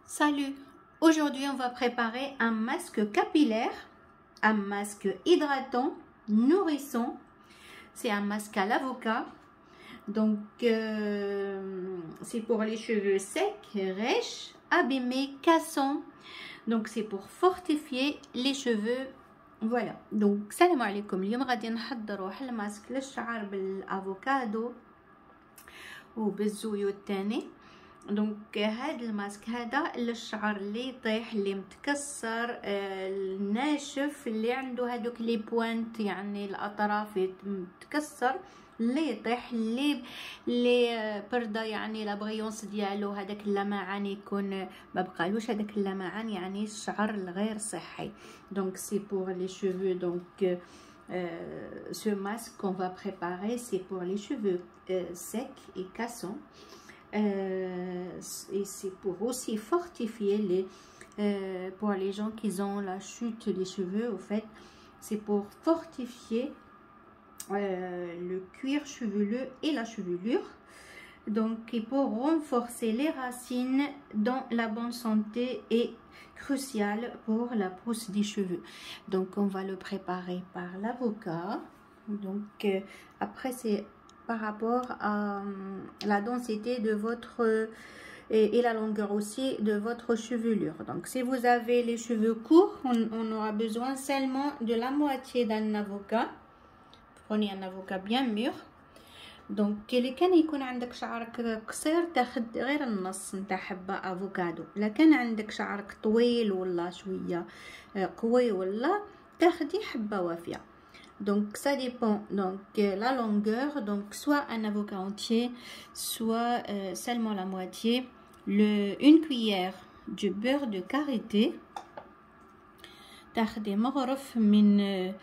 Salut! Aujourd'hui, on va préparer un masque capillaire, un masque hydratant, nourrissant. C'est un masque à l'avocat. Donc, c'est pour les cheveux secs, rêches, abîmés, cassants. Donc, c'est pour fortifier les cheveux. Voilà. Donc, salam alaikum. اليوم غادي نحضر واحد الماسك للشعر بالافوكادو وبالزيوت تاني. دونك هذا الماسك هذا للشعر اللي يطيح، اللي متكسر، الناشف، اللي عنده هذوك لي بوانت، يعني الاطراف متكسر، اللي يطيح، اللي برده، يعني لا بريونس ديالو، هذاك اللمعان يكون ما بقالوش هذاك اللمعان، يعني الشعر الغير صحي. دونك سي بور لي شوفو. دونك ce masque qu'on va préparer, c'est pour les cheveux secs et cassants. Et c'est pour aussi fortifier pour les gens qui ont la chute des cheveux. Au fait, c'est pour fortifier le cuir chevelu et la chevelure. Donc, et pour renforcer les racines dans la bonne santé et crucial pour la pousse des cheveux. Donc, on va le préparer par l'avocat. Donc, après, c'est par rapport à la densité de votre et la longueur aussi de votre chevelure. Donc, si vous avez les cheveux courts, on aura besoin seulement de la moitié d'un avocat. Prenez un avocat bien mûr. دونك اللي كان يكون عندك شعرك قصير تاخد غير النص نتاع حبه افوكادو. الا كان عندك شعرك طويل ولا شويه قوي ولا تاخدي حبه وافيه. Donc ça dépend. Donc la longueur, donc soit un avocat entier, soit seulement la moitié. Une cuillère du beurre de karité. تاخدي مغرف من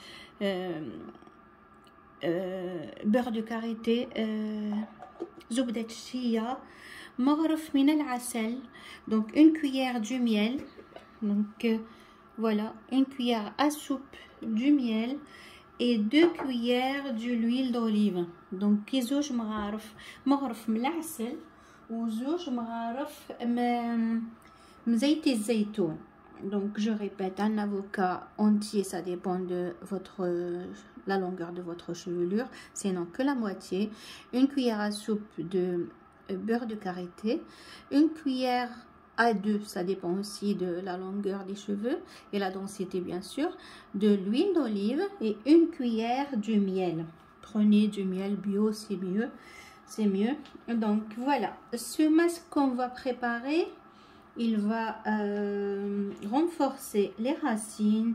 beurre de karité, زبدة الشيا، مغرف من العسل. Donc une cuillère du miel. Donc voilà, une cuillère à soupe du miel et 2 cuillères d'huile d'olive. Donc زوج مغرف من العسل وزوج مغارف من زيت الزيتون. Donc je répète, un avocat entier, ça dépend de la longueur de votre chevelure, sinon que la moitié. Une cuillère à soupe de beurre de karité, une cuillère à 2, ça dépend aussi de la longueur des cheveux et la densité bien sûr, de l'huile d'olive et une cuillère du miel. Prenez du miel bio, c'est mieux, c'est mieux. Donc voilà, ce masque qu'on va préparer, il va renforcer les racines,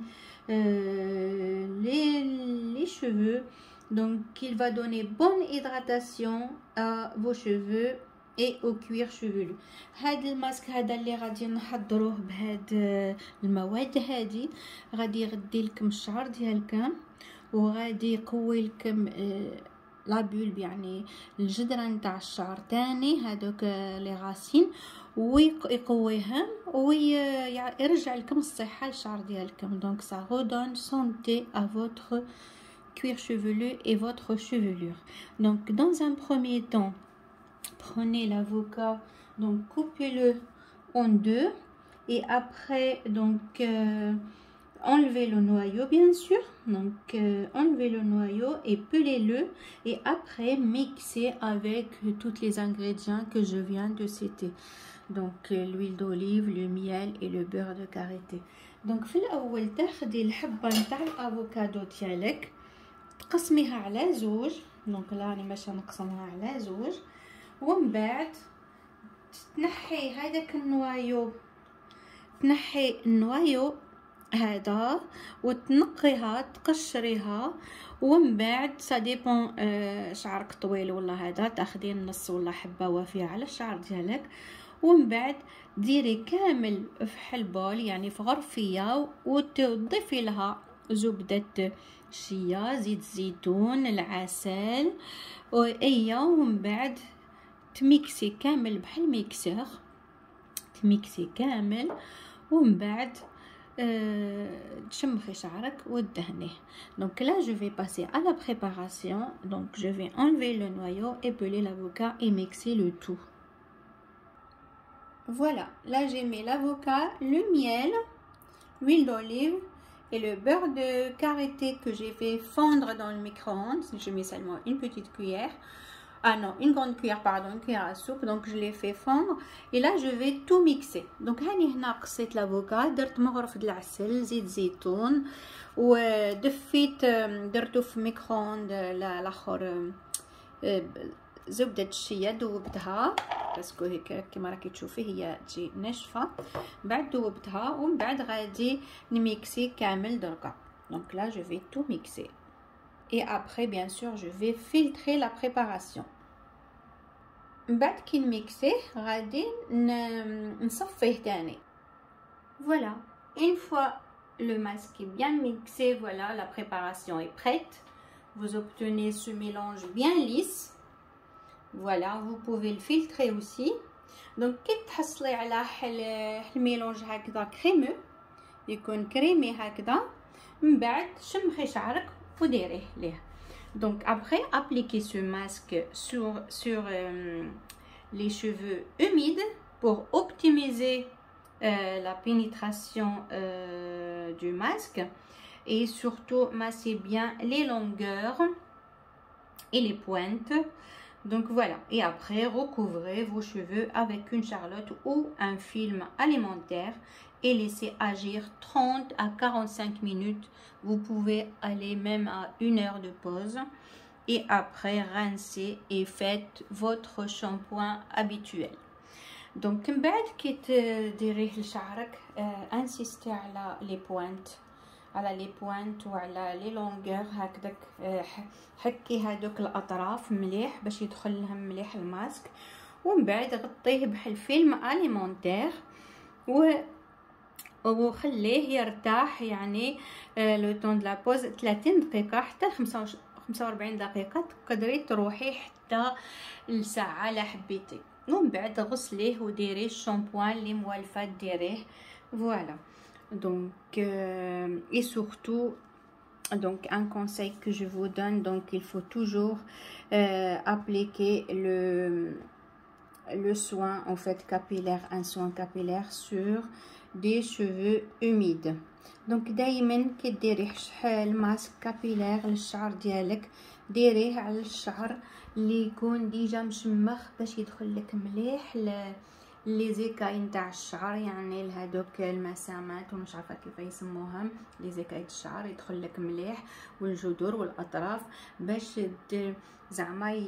les cheveux. Donc il va donner bonne hydratation à vos cheveux et au cuir chevelu. هذا الماسك هذا اللي غادي نحضروه بهاد المواد هذه غادي يغدي لكم الشعر ديالكم وغادي يقوي لكم لابول، يعني الجدرة نتاع الشعر تاني، هذوك لي غاسين، ويقويهم ويرجع لكم الصحة للشعر ديالكم. دونك ça redonne santé à votre cuir chevelu et votre chevelure. Donc dans un premier temps, prenez l'avocat, donc coupez-le en deux et après donc enlevez le noyau bien sûr. Donc enlevez le noyau et pelez-le et après mixez avec tous les ingrédients que je viens de citer. Donc l'huile d'olive, le miel et le beurre de karité. Donc في الاول تاخدي الحبه نتاع الافوكادو ديالك تقسميها على زوج. دونك لا راني باش نقسمها على زوج، ومن بعد تنحي هذاك النوايو، تنحي النوايو هذا وتنقيها تقشريها، ومن بعد سا ديبون شعرك طويل ولا هذا تاخدي النص ولا حبه وافيه على الشعر ديالك، ومن بعد ديري كامل في حلبول، يعني في غرفيه، وتضيفي لها زبده الشيا، زيت الزيتون، العسل ومن بعد تميكسي كامل بحال ميكسور، تميكسي كامل، ومن بعد تشمخي شعرك وتدهنيه. Donc là je vais passer à la préparation. Donc je vais enlever le noyau, épeler l'avocat et mixer le tout. Voilà, là j'ai mis l'avocat, le miel, l'huile d'olive et le beurre de karité que j'ai fait fondre dans le micro-ondes. Je mets seulement une petite cuillère. Ah non, une grande cuillère, pardon, une cuillère à soupe. Donc je l'ai fait fondre. Et là je vais tout mixer. Donc هاني هنا قصيت l'avocat, درت مغرف د العسل، زيت زيتون، ودفيت درتو في ميكرووند الاخر زبدة الشيا، دوبتها باسكو هيك كيما راكي تشوفي هي تجي ناشفه. بعد دوبتها ومن بعد غادي نميكسي كامل دركا. دونك لا جو في تو ميكسي et après bien sûr je vais filtrer la préparation. بعد كي نميكسيه غادي نصفيه تاني. Voilà, une fois le masque est bien mixé, voilà, la préparation est prête. Vous obtenez ce mélange bien lisse. Voilà, vous pouvez le filtrer aussi. Donc كي تحصلي على الميلونج هكذا كريمو، يكون كريمي هكذا، من بعد شمخي شعرك وديريه ليه. Donc après appliquez ce masque sur les cheveux humides pour optimiser la pénétration du masque, et surtout massez bien les longueurs et les pointes. Donc voilà, et après recouvrez vos cheveux avec une charlotte ou un film alimentaire et laissez agir 30 à 45 minutes. Vous pouvez aller même à 1 heure de pause, et après rincez et faites votre shampoing habituel. Donc من بعد كي تديريه لشعرك انسيستي على لي بوينت، على لي بوينت وعلى لي لونغور هكذاك، حكي هادوك الاطراف مليح باش يدخل لهم مليح الماسك، ومن بعد غطيه بحلفيلم اليمونتير وخليه يرتاح، يعني لو طون د لا بوز 30 دقيقه حتى 45 دقيقه، تقدري تروحي حتى لساعه لا حبيتي، ومن بعد غسليه وديريه الشامبوان اللي موالفه ديريه. فوالا donc et surtout donc un conseil que je vous donne, donc il faut toujours appliquer le soin en fait capillaire, un soin capillaire sur des cheveux humides. donc دائما كي ديري الماسك كابيلير للشعر ديالك ديريه على الشعر اللي يكون ديجا مشمخ باش يدخل لك مليح لي زيكاي نتاع الشعر، يعني لهادوك المسامات ومش عارفه كيف يسموهم، لي زيكاي الشعر يدخل لك مليح، والجذور والاطراف، باش زعما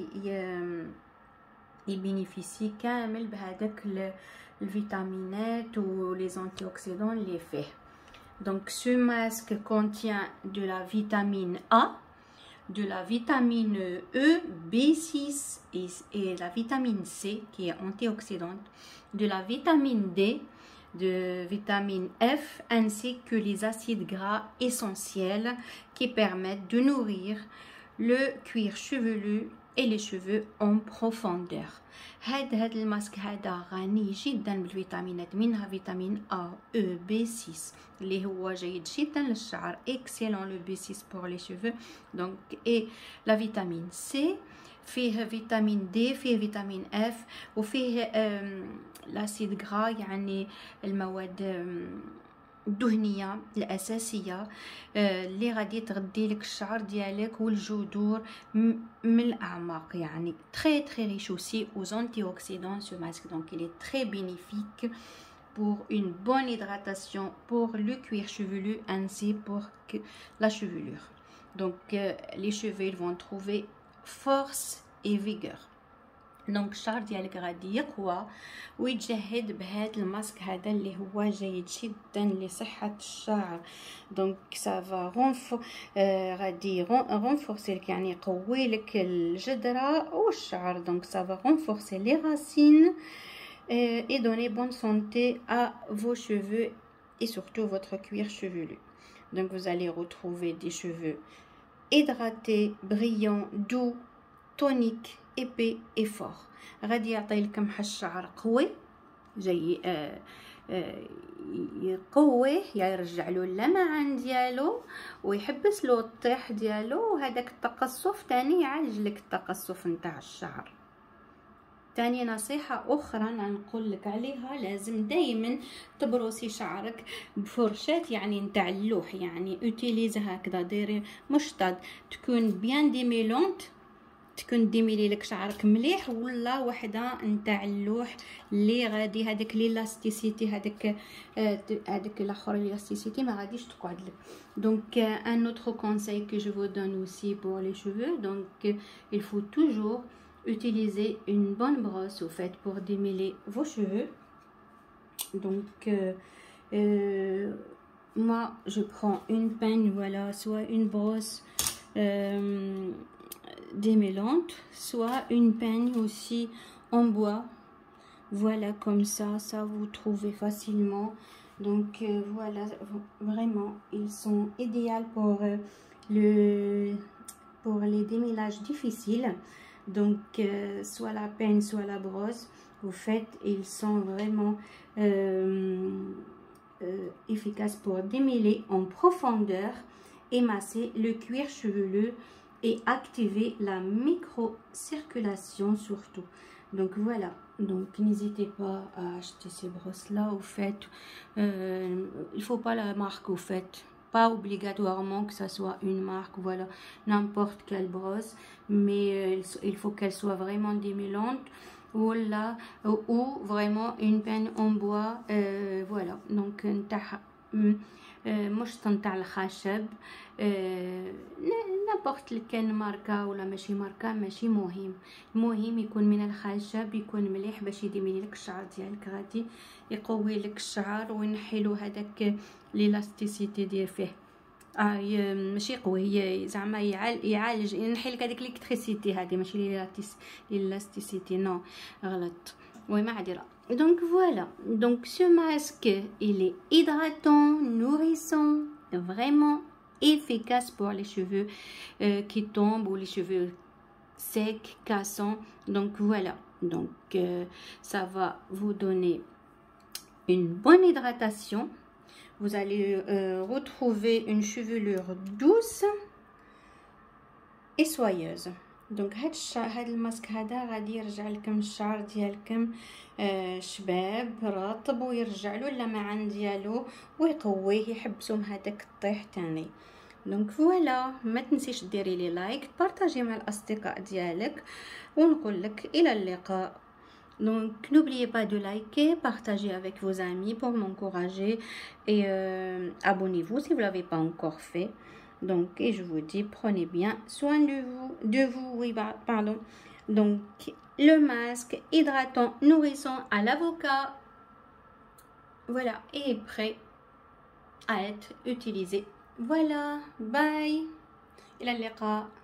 يبينيفيسي كامل بهذاك الفيتامينات ولي انتي اوكسيدون اللي فيه. donc ce masque contient de la vitamine A, de la vitamine E, B6 et la vitamine C qui est antioxydante, de la vitamine D, de vitamine F, ainsi que les acides gras essentiels qui permettent de nourrir le cuir chevelu et les cheveux en profondeur. هذا الماسك هذا غني جدا بالفيتامينات، منها فيتامين A, E, B6 اللي هو جيد جدا للشعر، excellent le B6 pour les cheveux. donc et la vitamine C، فيه فيتامين D، فيه فيتامين F، وفيه الاسيد غرا، يعني المواد الدهنيه الاساسيه اللي غادي تغذي لك الشعر ديالك والجذور من الاعماق، يعني très très riche aussi aux antioxydants ce masque. donc il est très bénéfique pour une bonne hydratation pour le cuir chevelu ainsi pour la chevelure. donc les cheveux ils vont trouver force et vigueur. دونك الشعر ديالك غادي يقوى ويتجهد بهذا الماسك هذا اللي هو جيد جدا لصحه الشعر. دونك سافا غادي رونفورسي لك، يعني يقوي لك الجذره والشعر. دونك سافا رونفورسي لي راسين et donner bonne santé à vos cheveux et surtout votre cuir chevelu. donc vous allez retrouver des cheveux hydratés, brillants, doux, toniques, épais et fort. غادي يعطي لكم الشعر قوي جاي يقويه، يرجع له اللمعان ديالو ويحبس له الطيح ديالو، وهذاك التقصف تاني يعالج لك التقصف نتاع الشعر. تاني نصيحة أخرى نقول لك عليها، لازم دايما تبروسي شعرك بفرشاة يعني نتاع اللوح، يعني اوتيليز هكذا، ديري مشطد تكون بيان ديميلونت، تكون ديميلي لك شعرك مليح، ولا وحده نتاع اللوح اللي غادي هذاك ليلاستيسيتي هذاك الاخر ليلاستيسيتي ما غاديش تقعد لك. دونك un autre conseil que je vous donne aussi pour les cheveux, donc il faut toujours utiliser une bonne brosse au fait pour démêler vos cheveux. Donc moi je prends une peigne, voilà, soit une brosse démêlante, soit une peigne aussi en bois, voilà, comme ça vous trouvez facilement. Donc voilà, vraiment ils sont idéaux pour les démêlages difficiles. Donc soit la peigne soit la brosse, au fait ils sont vraiment efficaces pour démêler en profondeur, émasser le cuir chevelu et activer la microcirculation surtout. Donc voilà, donc n'hésitez pas à acheter ces brosses là, au fait il faut pas la marque, au fait pas obligatoirement que ça soit une marque, voilà, n'importe quelle brosse, mais il faut qu'elle soit vraiment démêlante ou vraiment une peigne en bois, voilà. Donc مش نتاع الخشب، نابورت كان ماركه ولا ماشي ماركه ماشي مهم، المهم يكون من الخشب، يكون مليح باش يديمي لك الشعر ديالك، غادي يقوي لك الشعر وينحيلو هذاك ليلاستيسيتي ديال فيه، ماشي قوي زعما يعالج ينحي لك هذيك الكتريسيتي، هذه ماشي ليلاستيسيتي، نو غلط، وي معذره. Donc voilà, donc ce masque il est hydratant, nourrissant, vraiment efficace pour les cheveux qui tombent ou les cheveux secs, cassants. Donc voilà, donc ça va vous donner une bonne hydratation, vous allez retrouver une chevelure douce et soyeuse. دونك هاد الماسك هذا غادي يرجع لكم الشعر ديالكم شباب رطب، ويرجع له اللمعان ديالو ويقويه، يحبسوا من هذاك الطيح تاني. دونك فوالا، ما تنسيش ديري لي لايك، بارطاجي مع الاصدقاء ديالك، ونقول لك الى اللقاء. Donc n'oubliez pas de liker, partager avec vos amis pour m'encourager, et abonnez-vous si vous ne l'avez pas encore fait. Donc, et je vous dis, prenez bien soin de vous, oui, pardon. Donc, le masque hydratant, nourrissant à l'avocat, voilà, est prêt à être utilisé. Voilà, bye, إلى اللقاء.